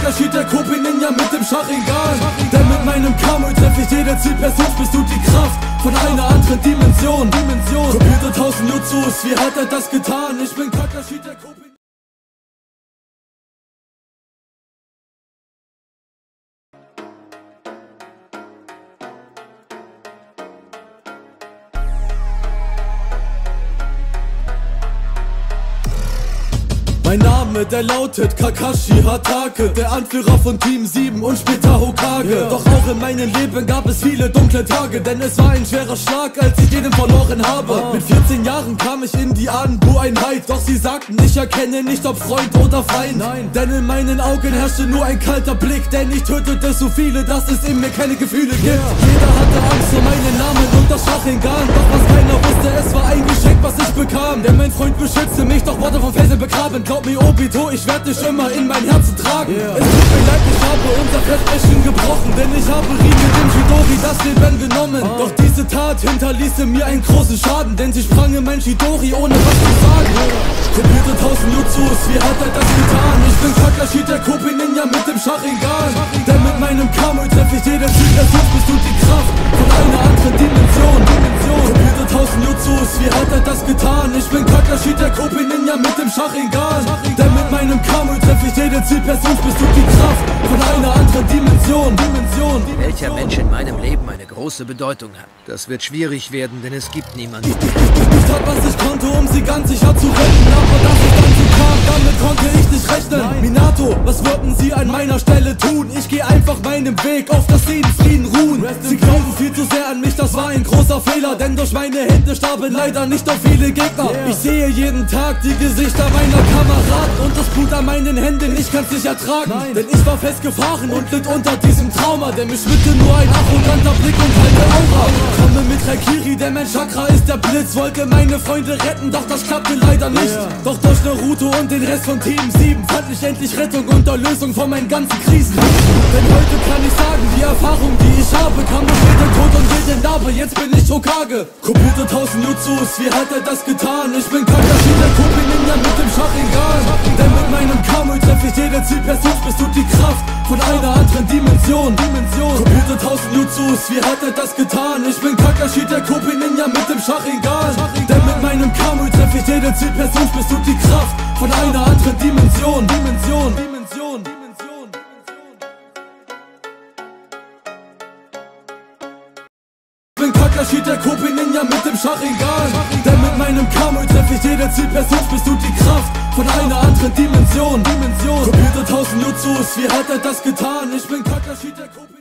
Kakashi, der Kopi Ninja mit dem Sharingan. Denn mit meinem Kamui treffe ich jede Zielperson, bist du die Kraft von einer anderen Dimension. Kopierte 1000 Jutsus, wie hat er das getan? Ich bin Kakashi, der Kopi. Mein Name, der lautet Kakashi Hatake, der Anführer von Team 7 und später Hokage. Doch auch in meinem Leben gab es viele dunkle Tage, denn es war ein schwerer Schlag, als ich jeden verloren habe. Mit 14 Jahren kam ich in die Anbu-Einheit, doch sie sagten, ich erkenne nicht, ob Freund oder Feind. Denn in meinen Augen herrschte nur ein kalter Blick, denn ich tötete so viele, dass es in mir keine Gefühle gibt. Jeder hatte Angst um meinen Namen und das Sharingan, doch was keiner wusste, es war ein Geschenk, was ich bekam. Denn mein Freund beschützte mich, doch wurde vom Felsen begraben. Glaub mir, Obito, ich werde dich immer in mein Herzen tragen. Es tut mir leid, ich habe unser Versprechen gebrochen, denn ich habe Rin mit dem Chidori das Leben genommen. Doch diese Tat hinterließe mir einen großen Schaden, denn sie sprang in mein Chidori ohne was zu sagen. Kopierte 1000 Jutsus, wie hat er das getan? Ich bin Kakashi, der Kopi Ninja mit dem Sharingan. Denn mit meinem Kamui treffe ich jede Zielperson, bist du die Kraft von einer anderen Dimension. Kopierte 1000 Jutsus, wie hat er das getan? Ich bin Kakashi, der Kopi Ninja mit dem Sharingan. Denn mit meinem Kamui treffe ich jede Zielperson, bist du die Kraft von einer anderen Dimension. Welcher Mensch in meinem Leben eine große Bedeutung hat. Das wird schwierig werden, denn es gibt niemanden. Ich tat, was ich konnte, um sie ganz sicher zu retten. Aber dass es dann so kam, damit konnte ich nicht rechnen. Minato, was würden sie an meiner Stelle tun? Ich gehe einfach meinem Weg, auf das sie in Frieden ruhen. Sie glauben viel zu sehr an mich, das war ein großer Fehler, denn durch meine Hände starben leider nicht so viele Gegner. Ich sehe jeden Tag die Gesichter meiner Kameraden und das Blut an meinen Händen, ich kann's nicht ertragen. Denn ich war festgefahren und litt unter diesem Trauma, denn mich schmückte nur ein arroganter Blick und kalte Aura. Komme mit Raikiri, denn mein Chakra ist der Blitz, wollte meine Freunde retten, doch das klappte leider nicht. Doch durch Naruto und den Rest von Team 7 fand ich endlich Rettung und Erlösung von meinen ganzen Krisen. Denn heute kann ich sagen, die Erfahrung, die ich habe, kam durch jeden Tod und jeden Narbe, jetzt bin ich Hokage. Kopierte 1000 Jutsus, wie hat er das getan? Ich bin Kakashi, der Kopi Ninja mit dem Sharingan. Denn mit meinem Kamui treffe ich jede Zielperson, bist du die Kraft von einer anderen Dimension. Kopierte 1000 Jutsus, wie hat er das getan? Ich bin Kakashi, der Kopi Ninja mit dem Sharingan. Denn mit meinem Kamui treffe ich jede Zielperson, bist du die Kraft von einer anderen Dimension. Ich bin Kakashi, der Kopi Ninja mit dem Sharingan. Denn mit meinem Kamui treffe ich jede Zielperson, bist du die Kraft von einer anderen Dimension. Kopierte 1000 Jutsus, wie hat er das getan? Ich bin Kakashi, der Kopi